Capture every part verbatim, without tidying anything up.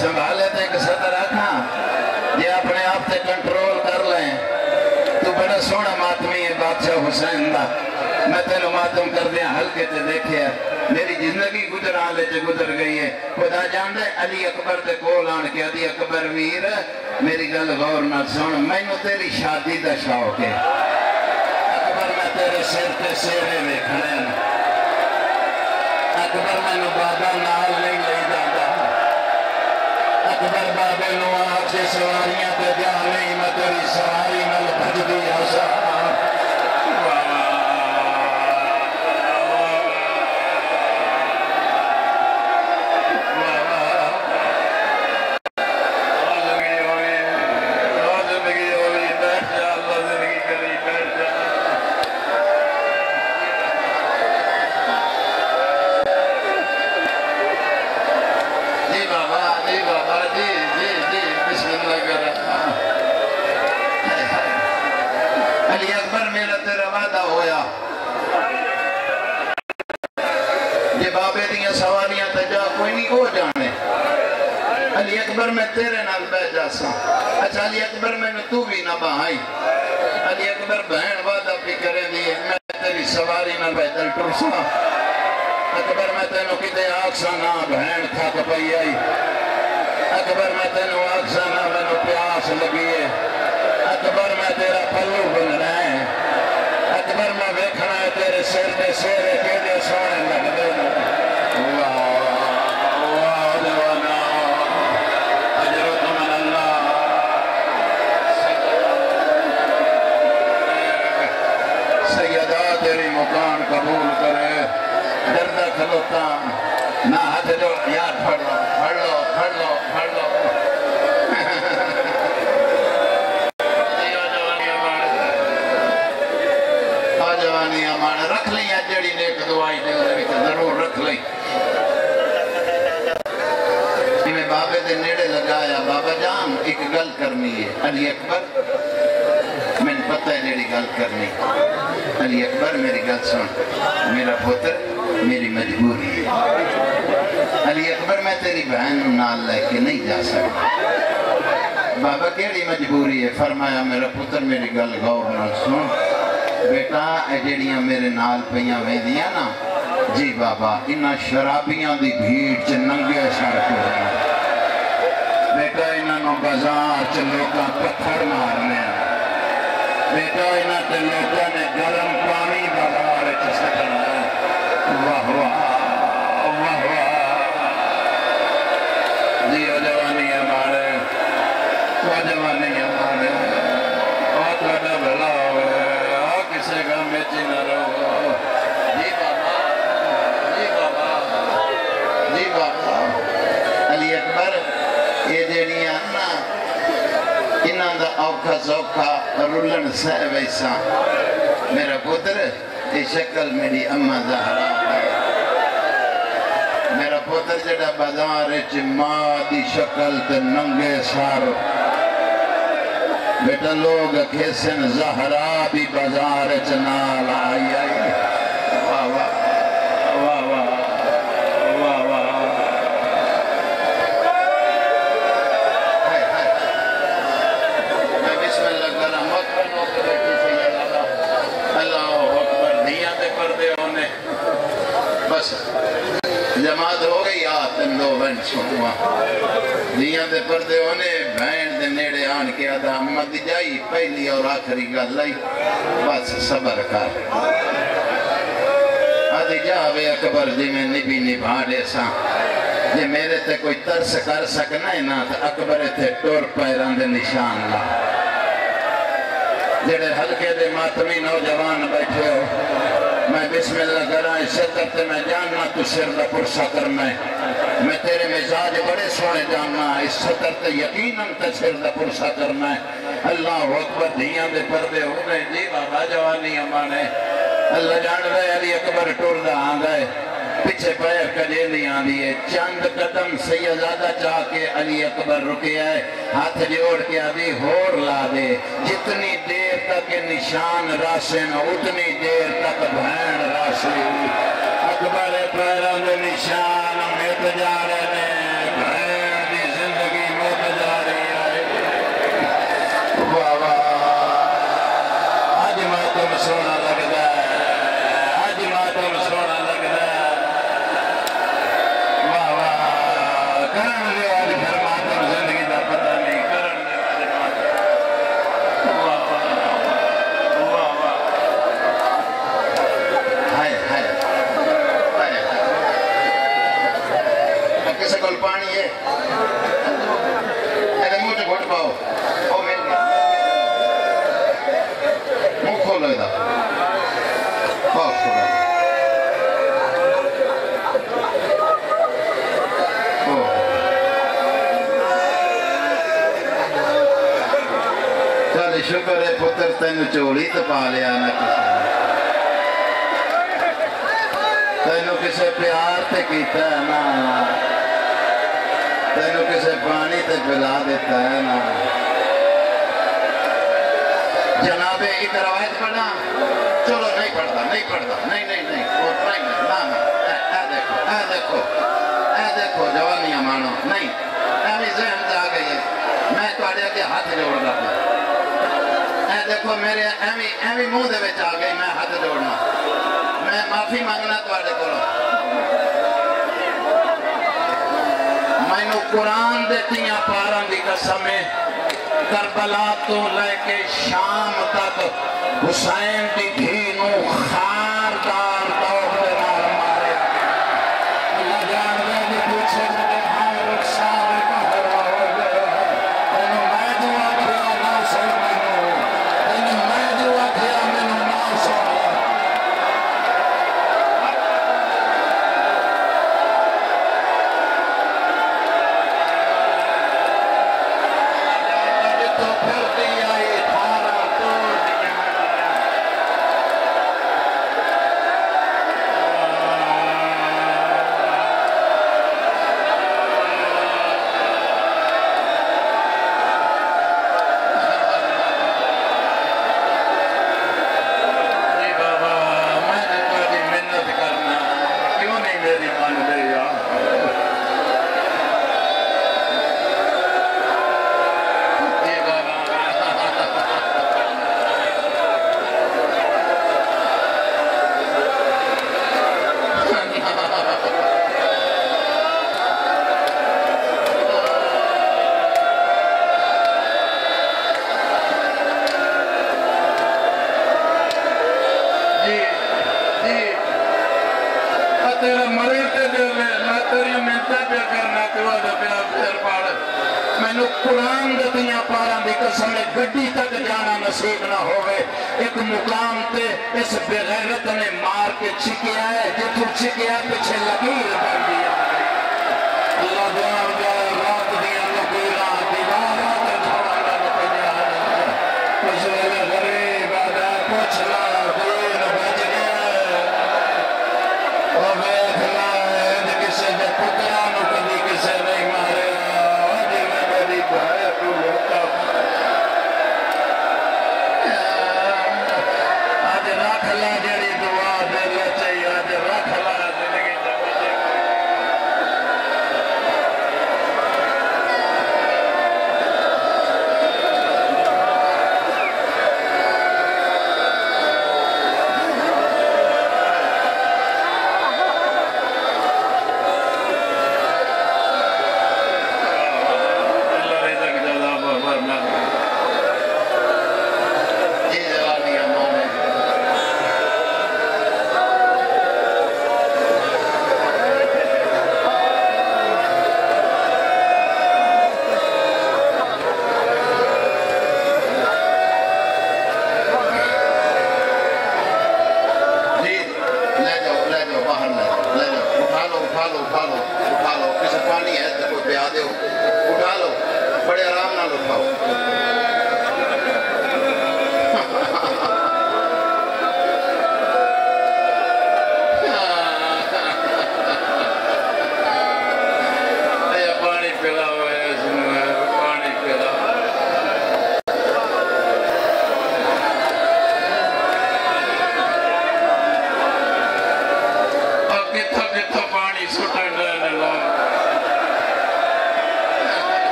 سنبھالے تے ایک صدر رکھا یہ اپنے آپ تے کنٹرول کر لیں تو بڑا سونا ماتمی ہے بادشاہ حسین دا میں تینو ماتم کر دیا حلقے تے دیکھے میری زندگی گزر آلے تے گزر گئی ہے خدا جان دے علی اکبر دے کول آن کے علی اکبر ویر میری گل غور نہ سن میں نو تیری شادی دا شوق ہے اکبر میں تیرے سر تے سیرے میں کھڑے اکبر میں نو بابا نال نہیں لے جاتا اکبر بابے نو آج سے سواریاں تے جا نہیں میں تیری سواری نل بھج دی آسا علی اکبر میں تیرے نال بہ جاسا اچھا علی اکبر میں تو بھی نہ بہائی علی اکبر بہن وعدہ بھی کرے دیئے میں تیری سواری نہ بیدل ٹرسا اکبر میں تینو کتے آکسا نہ بہن تھک پئی آئی اکبر میں تینو آکسا نہ بنو پیاس لگیے اکبر میں تیرا پلو بن رہے ہیں اکبر میں ویکھنا ہے تیرے سر دے سیرے کے دے سونے لگ دے اللہ مکان قبول کرے دردہ کھلوتا نہ ہاتھ جو یاد پڑھ لو پڑھ لو پڑھ لو پڑھ لو آجوانی امان رکھ لیں یا جڑی نیک دعائی دے ضرور رکھ لیں میں بابے دے نیڑے لگایا بابا جان ایک گل کرنی ہے علی اکبر میں نے پتہ ہے میری گل کرنی علی اکبر میری گل سن میرا پتر میری مجبوری ہے علی اکبر میں تیری بہن نال لے کے نہیں جا سکتا بابا کیڑی مجبوری ہے فرمایا میرا پتر میری گل غور نال سن بیٹا اے جڑیاں میرے نال پیاں ویندیاں نا جی بابا انہاں شرابیاں دی بھیڑ چ ننگے سڑک ہوئے بیٹا انہاں نو بازار چ لوکاں پتھر مارنے بیٹا انہاں تے لوکاں نے گرم پانی بازار چ سٹنا واہ واہ واہ واہ دیو جوانی ہمارے وہ جوانی ہمارے اور تھوڑا بھلا ہوئے اور کسے کا میچی نہ رہو جی بابا جی بابا جی بابا علی اکبر یہ جڑیاں نا انہاں دا اوکھا سوکھا رولن سہ ویسا میرا پتر یہ شکل میری اممہ زہرا ہے میرا پتر جڑا بازار چ ماں دی شکل تے ننگے سارو بیٹا لوگ کھیسن زہرا بھی بازار چ نال آئی آئی واہ واہ واہ واہ واہ واہ میں بسم اللہ کرا مکر نوکر بیٹی سے اللہ اللہ اکبر دھیاں دے پردے ہونے بس جماعت ہو گئی آتن دو بن چھوڑا دھیاں دے پردے ہونے بہن دے نیڑے آن کے آدھا احمد جائی پہلی اور آخری گل لائی بس صبر کر آدھی جاوے اکبر جی میں نبی نبھاڑے سا جی میرے تے کوئی ترس کر سکنا ہے نا تو اکبر تے ٹور پیران دے نشان لا جڑے ہلکے دے ماتمی نوجوان بیٹھے ہو میں بسم اللہ کرا اس شکر تے میں جاننا تو سر دا پرسا کرنا ہے میں تیرے مزاج بڑے سونے جاننا اس شکر تے یقیناً تے سر دا پرسا کرنا ہے اللہ اکبر دھیاں دے پردے ہونے جی بابا جوانی ہمانے اللہ جان رہے علی اکبر ٹور دا آن گئے پچھے پیر کجیلی آن دیئے چند قدم سیدزادہ چاہ کے علی اکبر رکے آئے ہاتھ جوڑ کے آدھی ہور لا دے جتنی دیر تک نشان راسن اتنی دیر تک بھین راسی اکبر پیران دے نشان مٹ جا رہے نے بھین دی کسی کو پانی ہے ایدے منہ چ گھٹ پاؤ او مل گیا منہ کھولو ایدہ بہت کھولو چلی شکر ہے پتر تینو چوڑی تو پا لیا نہ کسی تینو کسے پیار تے کیتا ہے نا تینو کسے پانی تے پلا دیتا ہے نا جناب ایک روایت پڑھنا چلو نہیں پڑھتا نہیں پڑھتا نہیں نہیں نہیں وہ نہیں نا نا اے دیکھو اے دیکھو اے دیکھو جوانیاں مانو نہیں ایمی ذہن جا گئی ہے میں توڑیا کے ہاتھ جوڑ رہا اے دیکھو میرے ایمی ایمی منہ دے وچ آ گئی میں ہاتھ جوڑنا میں معافی مانگنا توڑے کو میں نو قرآن دیتیاں پاراں دی قسمیں کربلا تو لے کے شام تک حسین دی دھینو خاردار دوڑ نال مارے اللہ جان دے دی پوچھے مجھے ہائے رکشاوے بہر ہو گئے انہوں میں دعا کیا نہ سو منو انہوں میں دعا کیا منو نہ سو قرآن دتیاں پاراں دی قسم گڈی تک جانا نصیب نہ ہوئے ایک مقام تے اس بغیرت نے مار کے چھکیا ہے جتو چھکیا پچھے لگیر بن دیا اللہ دوار جائے رات دیا لکیرہ دیوارہ تے چھوڑا لگ پڑیا ہے کچھ ویلے غریب آدھا پوچھلا دین بج گیا او بیت لائے کسے دے پترانو کدی کسے نہیں مارے آج رکھ لا جڑی دعا دل چاہیے آج رکھ لا زندگی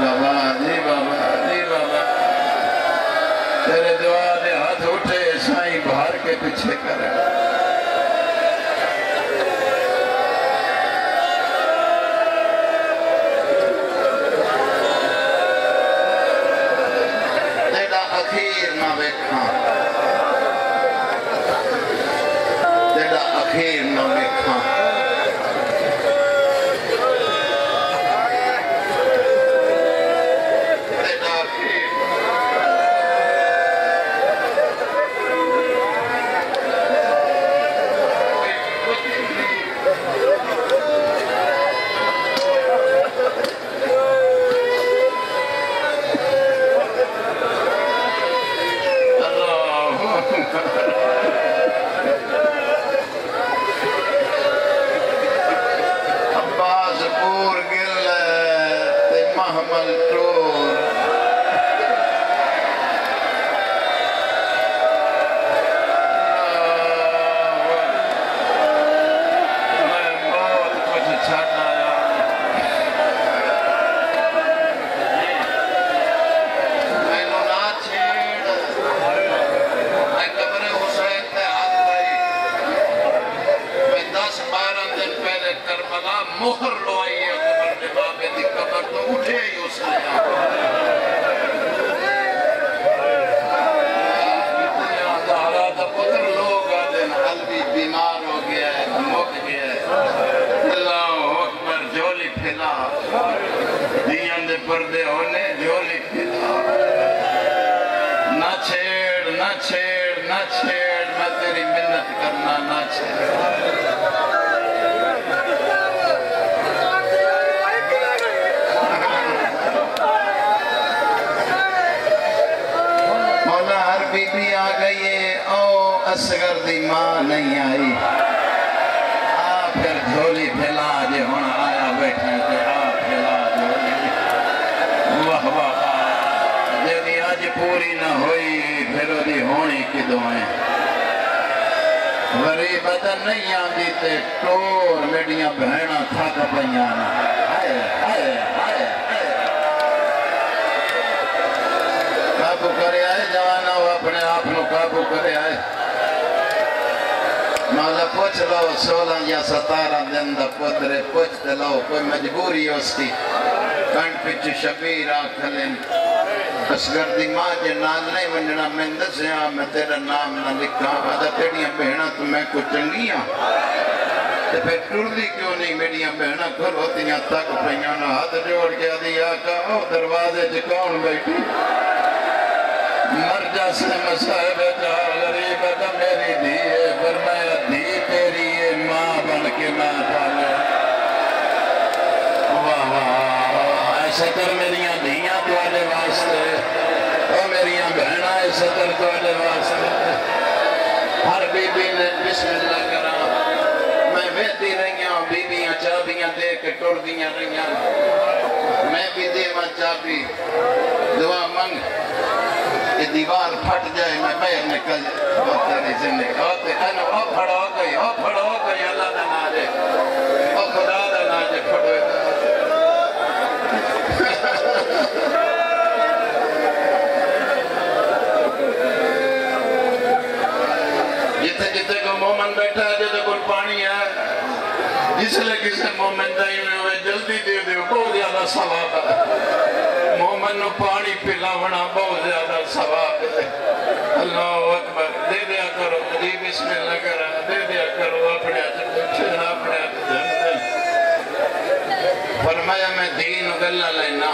بابا جی بابا جی بابا تیرے دعا دے ہاتھ اٹھے سائیں باہر کے پیچھے کرے تیرا اخیر نہ ویکھاں تیرا اخیر نہ ویکھاں مہر لو آئی ہے قبر دے بابے دی قبر تو اٹھے ہی اس نے حالات پتر لوگ آدھن قلبی بیمار ہو گیا ہے مک گیا ہے اللہ اکبر جولی پھیلا دیاں دے پردے ہونے جولی پھیلا نہ چھیڑ نہ چھیڑ نہ چھیڑ میں تیری منت کرنا نہ چھیڑ بی بی آ گئی ہے او اصغر دی ماں نہیں آئی آپ پھر جھولی پھیلا جے ہونا آیا بیٹھیں کہ آپ پھیلا جھولی واہ واہ جے دی آج پوری نہ ہوئی پھر وہ دی ہونی کی دعائیں غریبت نہیں آندی تے ٹور میڈیاں بہنہ تھاک پہنیانا آئے آئے آئے قابو کرے آئے جوانا وہ اپنے آپ نو قابو کرے آئے مولا پوچھ لو سولہ یا ستارہ دن دا پترے پوچھتے لو کوئی مجبوری اس کی کنٹ پچھ شبیر آکھلیں اصغر دی ماں جے نال نہیں ونجنا میں دسیاں میں تیرا نام نہ لکھا آدھا تیڑیاں بہنہ تو میں کو چنگیاں تے پھر ٹردی کیوں نہیں میڈیاں بہنہ کھلوتیاں تک پہنیاں ہاتھ جوڑ کے آدھی آقا او دروازے چکاؤن بیٹھی مرجع سے مسائب جہاں غریب کا میری دیئے فرمایا دی تیری ہے ماں بن کے ماں پالے واہ واہ ایسے کر میریاں دیاں تو آلے واسطے او میریاں بہنہ ایسے کر تو آلے واسطے ہر بی بی نے بسم اللہ کرا میں ویدی رہیاں بی بیاں چابیاں دے کے ٹوڑ دیاں رہیاں میں بھی دے ماں چابی دعا منگ یہ دیوار پھٹ جائے میں بیر نکل جائے وہ تیری زندگی ہوتے ہیں وہ پھڑا ہو گئی وہ پھڑا ہو گئی اللہ دا ناجے وہ خدا دا ناجے پھڑوئے جتے جتے کو مومن بیٹھا ہے جتے کو پانی ہے جس لئے کسے مومن دائی ہوئے جلدی دے دے بہت زیادہ ثواب ہے مومن نو پانی پلاونا بہت زیادہ ثواب ہے اللہ اکبر دے دیا کرو جی بسم اللہ کرا دے دیا کرو اپنے چھڑا اپنے جھنڈ فرمایا میں دین گلہ لینا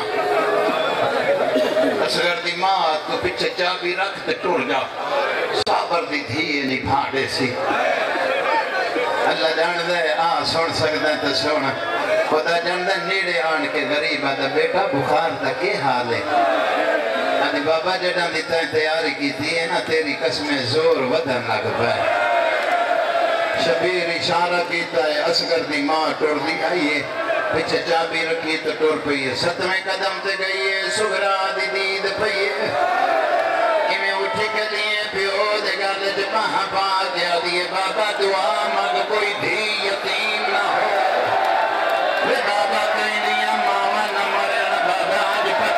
اصغر دی ماں تو پچھے چابی رکھ تے ٹوڑ جا صابر دی دھیے نہیں بھاڑے سی اللہ جان دے آن سوڑ سکتے تو سوڑ خدا جان دے نیڑے آن کے غریب آدھا بیٹا بخار تا کے حال ہے آدھی بابا جڑان دی تائیں تیاری کی تھی ہے نا تیری قسم زور ودن لگ پائے شبیر اشارہ کیتا ہے اصغر دی ماں ٹوڑ دی آئیے پچھے چابی رکھی تو ٹوڑ پئیے ستویں قدم تے گئیے سگرا دی دید پئیے کمیں اٹھے کے لیے پیو دے گالے جو مہاں پا گیا دیئے بابا دعا مگ کوئی بھی یتیم نہ ہو بابا کہیں دیا ماما نہ مرے بابا آج پر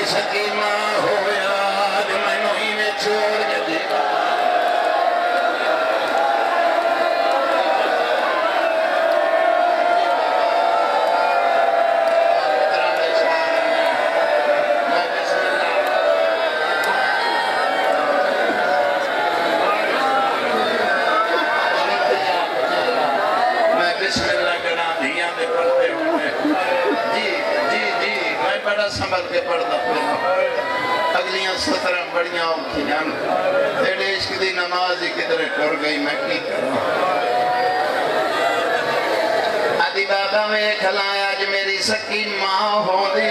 سکینہ ہویا جو میں نوہی میں چھوڑ کے دیکھا سنبھل کے پڑھتا پڑھنا اگلیاں سترہ بڑیاں اوکھی جان تیرے عشق دی نماز ہی کدھر ٹر گئی میں کی کروں آدھی بابا میں کھلایا جو میری سکی ماں ہو دی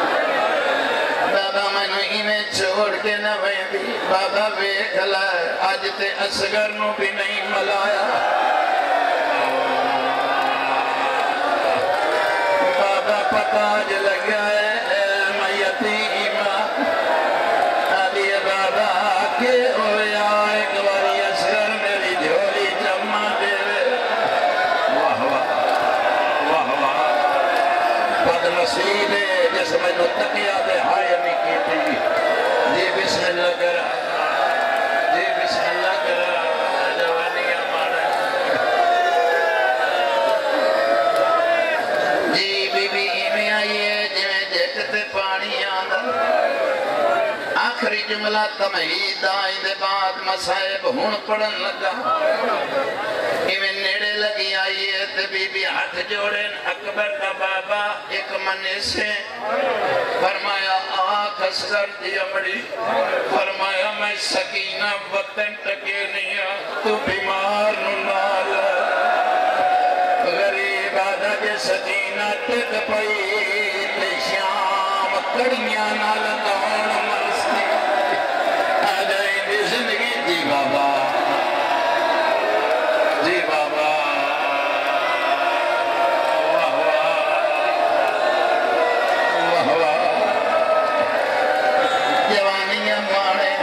بابا میں نہیں میں چھوڑ کے نہ ویندی بابا میں کھلایا آج تے اصغر نو بھی نہیں ملایا بابا پتہ جو لگ گیا ہے جس میں نو تقیہ دے ہائے نہیں کی تھی جی بسم اللہ کرا جی بسم اللہ کرا جوانیاں مارا جی بی بی میں آئیے جی میں دیکھتے پانی آدھا آخری جملہ تمہید آئی دے بعد مسائب ہون پڑھن لگا ایمیں نیڑے لگی آئیے تے بی بی ہاتھ جوڑیں اکبر کا بابا ایک منع سے فرمایا آنکھ اصغر دی امڑی فرمایا میں سکینہ وطن ٹکے نہیں تو بیمار نال غریب آدھا جے سکینہ تک پئی تے شام کڑیاں نال دون مرستی آجائیں دی زندگی دی بابا جی بابا واہ واہ واہ واہ جوانیاں مانے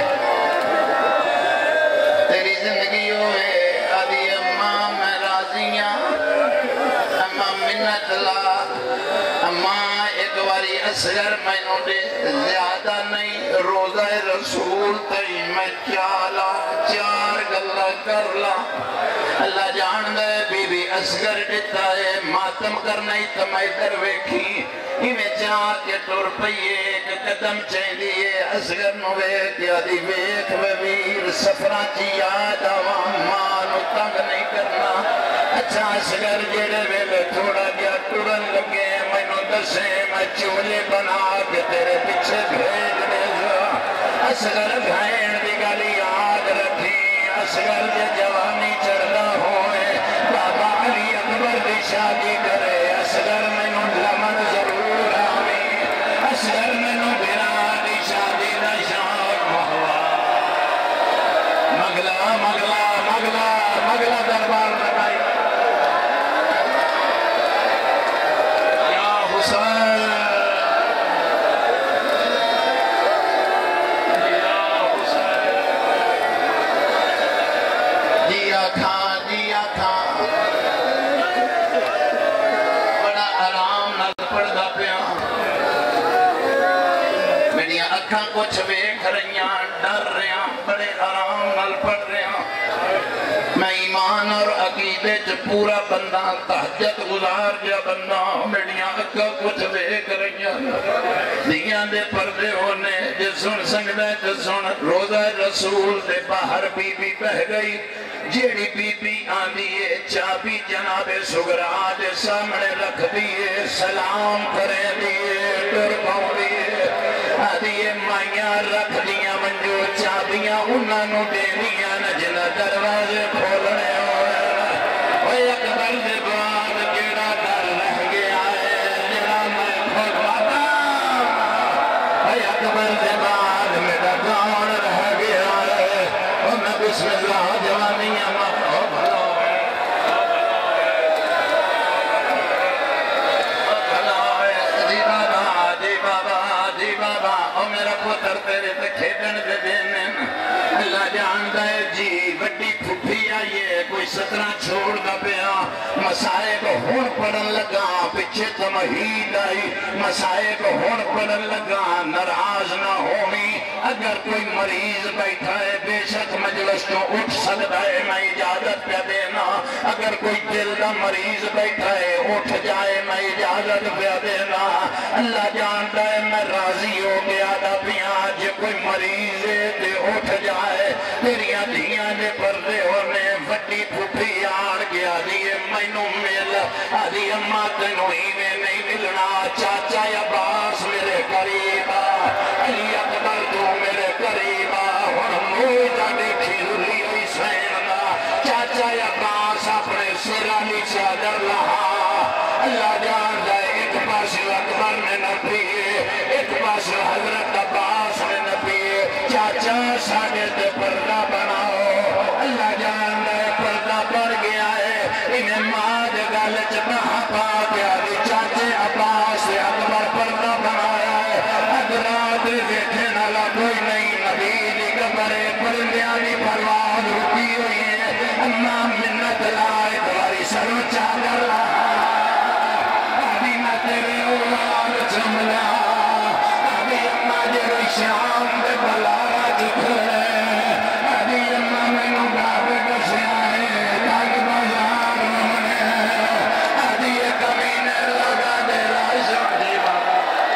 تیری زندگی ہوئے آدھی اماں میں راضیاں اماں منت لا اماں ایک واری اصغر میں نوڑے زیادہ نہیں روزہ رسول تئی میں چالا چار گلہ کر لا اللہ جان دے بی بی اصغر دیتا ہے ماتم کرنا ہی تمہیں در ویکھی ہی میں چاہ کے ٹور پئیے ایک قدم چاہیں دیئے اصغر نو ویک یادی ویک ویر سفران چی یاد آوام مانو تنگ نہیں کرنا اچھا اصغر جیڑے ویلے تھوڑا گیا ٹورن لگے میں نو دسے میں چولے بنا کے تیرے پیچھے بھیج دے اصغر بھائن دی گالی یاد رکھی اصغر جے جوانی چڑھنا ہوئے بابا علی اکبر دی شادی کرے اصغر میں نو لمن ضرور آمی اصغر میں نو بھیرا دی شادی دا شاک محوا مغلا مغلا مغلا مغلا دربار رکھائی یا حسین کچھ ویکھ رہیاں ڈر رہیاں بڑے آرام نال پڑھ رہیاں میں ایمان اور عقیدے چ پورا بندہ تہجد گزار جا بندہ میڈیاں اکا کچھ ویکھ رہیاں دیاں دے پردے ہونے جے سن سنگدہ جے سن روزہ رسول دے باہر بی بی بہ گئی جیڑی بی بی آن دیئے چابی جناب سگرہ دے سامنے رکھ دیئے سلام کریں دیئے ٹر پاؤں دیئے آدھیے مائیاں رکھ دیاں منجو چابیاں انہاں نو دے دیاں نجنہ دروازے کھولنے ہوئے اوہ اکبر دے بعد کیڑا در رہ گیا ہے جڑا میں کھولواتا اوہ اکبر دے بعد میرا کون رہ گیا ہے اوہ میں بسم اللہ جوانیاں ماں بھلا دی بابا دی بابا بابا او میرا پتر تیرے تے کھیڈن دے دینے اللہ جاندا ہے جی وڈی پھپھی آئیے کوئی سترہ چھوڑ دا پیا مسائے کو ہون پڑھن لگا پچھے تمہید آئی مسائے کو ہون پڑھن لگا ناراض نہ ہونی اگر کوئی مریض بیٹھا ہے بے شک مجلس تو اٹھ سکتا ہے میں اجازت پہ دینا اگر کوئی دل دا مریض بیٹھا ہے اٹھ جائے میں اجازت پہ دینا اللہ جانتا ہے میں راضی ہو گیا دا پیاں جے کوئی مریض ہے تے اٹھ جائے تیریاں دھیاں دے پردے ہونے وڈی پھوپھی آڑ گیا دیئے مینوں مل آدھی اماں تینوں ہی میں نہیں ملنا چاچا عباس میرے قریبا علی اکبر تو میرے قریبا اور موجہ دیکھی لی حسین چاچا عباس اپنے سرانی چادر لہا اللہ جان جائے ایک پاس اکبر میں نبیے ایک پاس حضرت عباس میں نبیے چاچا ساڑھے تے پردہ بناؤ اللہ جان جائے پردہ پر گیا ہے انہیں ماں دے گالچ بہا پا گیا دی چاچے عباس سے اکبر پردہ بنایا ہے ادرات دیکھے نالا کوئی نہیں نبی دی قبرے پرندیانی پرواز رکی ہوئی ہے اماں منت لائے دواری سرو چادر لہا ابھی میں تیرے اولاد چملا ابھی اماں جروی شام دے بلارا جکھلے ابھی اماں میں نگاہ کسے آئے تاک بازار ممنے ابھی یہ کمینے لگا دے رائش دی بابا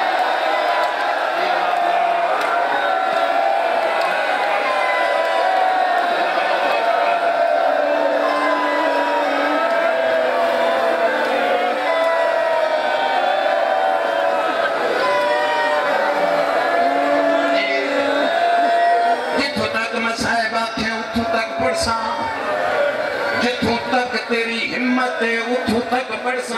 جتھوں تک تیری ہمت ہے اتھوں تک پڑسا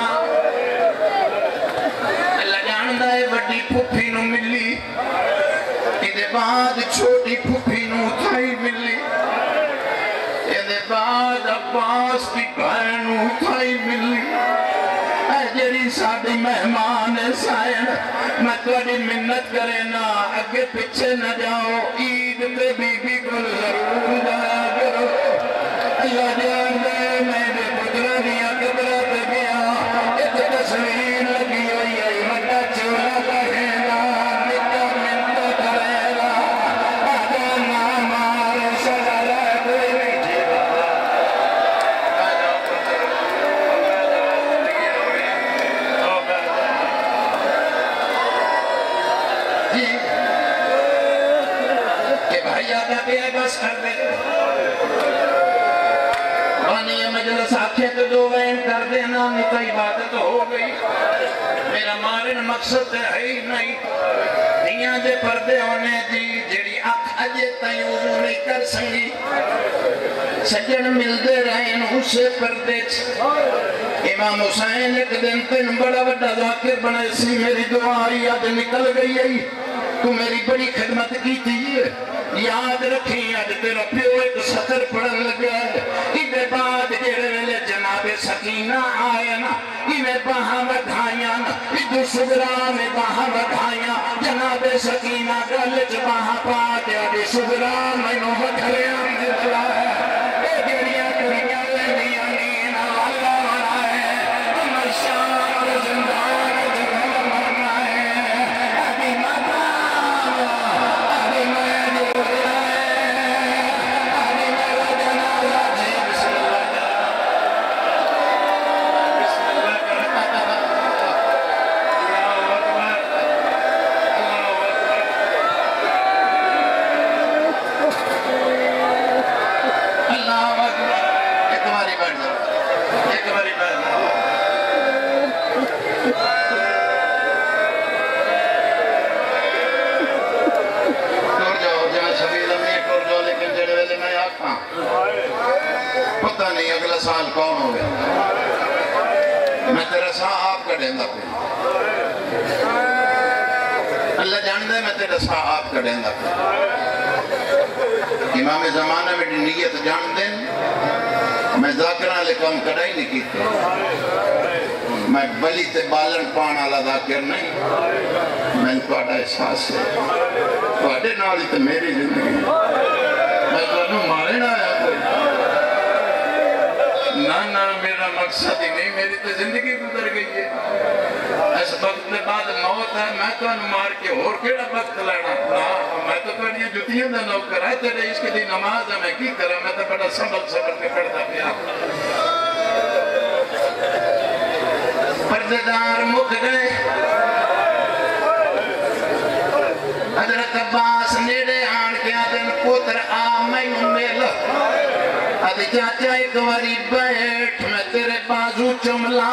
اللہ جاندہ ہے وڈی پھپھی نو ملی ایدے بعد چھوٹی پھپھی نو تھائی ملی ایدے بعد عباس کی بہنو تھائی ملی اے جری ساڑی مہمان سائن میں توڑی منت کرے نا اگے پچھے نہ جاؤ عید تے بی بی کو ضرور جایا کرو اللہ جان دے میں دے پترہ دیا قبرہ تے گیا ایک تصویر لگی ہوئی ہے مٹا چولا کہینا نکا منتو کرینا آدھا نامار سزارہ کوئی بیٹھے جی کہ بھائی آدھا بے بس کر دے بانی مجلس آکھے تو دو وین کر دینا نتا عبادت ہو گئی میرا مارن مقصد ہے ہی نہیں دیاں دے پردے ہونے دی جڑی اکھ اجے تائیں وضو نہیں کر سنگی سجن مل دے رہن اسے پردے چھ امام حسین ایک دن تین بڑا بڑا ذاکر بنے سی میری دعائی آج نکل گئی ہے تو میری بڑی خدمت کی تھی یاد رکھیں آج تیرا پیو ایک سطر پڑھن لگا ہے ایدے بعد جیڑے ویلے جناب سکینہ آئے نا ایوے باہاں بدھائیاں نا ایدو صبرا میں باہاں بدھائیاں جناب سکینہ گلچ باہاں پا دیا دی صبرا میں نو بدھریاں دے بلا ہے اے جیڑیاں کریاں لیندیاں نینا اللہ بنا ہے امر شام زندان جگہ مرنا ہے ابھی مدہ ابھی میں پتہ نہیں اگلا سال کون ہو گیا میں تیرا ساں آپ کا ڈیندہ پہ اللہ جان دے میں تیرا ساں آپ کا ڈیندہ پہ امام زمانہ میں نیت جان دیں میں ذاکرہ لے کم کڑائی نہیں کی میں بلی تے بالن پان والا ذاکر نہیں، میں تہاڈا احساس ہے تہاڈے نال ہی تے میری زندگی، میں تانوں مارن آیا کوئی نہ نہ، میرا مقصد ہی نہیں، میری تے زندگی گزر گئی ہے، اس وقت کے بعد موت ہے، میں تانوں مار کے اور کیڑا وقت لینا، میں تو تہاڈیاں جتیاں دا نوکر ہے، تیرے عشق دی نماز ہے، میں کی کرا، میں تو بڑا سنبھل سنبھل کے پڑھدا پیا۔ پردیدار مک گئے، حضرت عباس نیڑے آن کے آدن پوتر آ میں مل، ادھ چاچا ایک واری بیٹھ میں تیرے بازو چملا،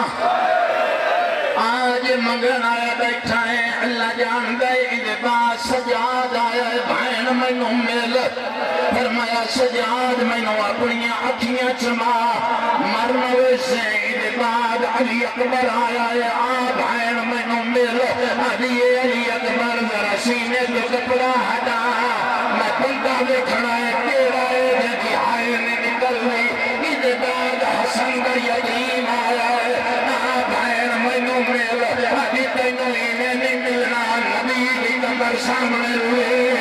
آج منگن آیا بیٹھا ہے، اللہ جان دے انجھے بعد سجاد آیا ہے، بھائن میں مل، فرمایا سجاد میں نو اپنیاں اکھیاں چما، مرنوے سے انجھے بعد علی اکبر آیا ہے، آ بھائن میں مل، علی علی اکبر ذرا سینے تو کپڑا ہٹا، میں بندہ میں کھڑا ہے تیرا ہے جدی آئے نے نکل گئی، انجھے بعد حسن در یقین آیا ہے، آ بھائن میں مل، ابھی تینوں ہی میں نہیں ملنا، نبی کی کمر سامنے ہوئے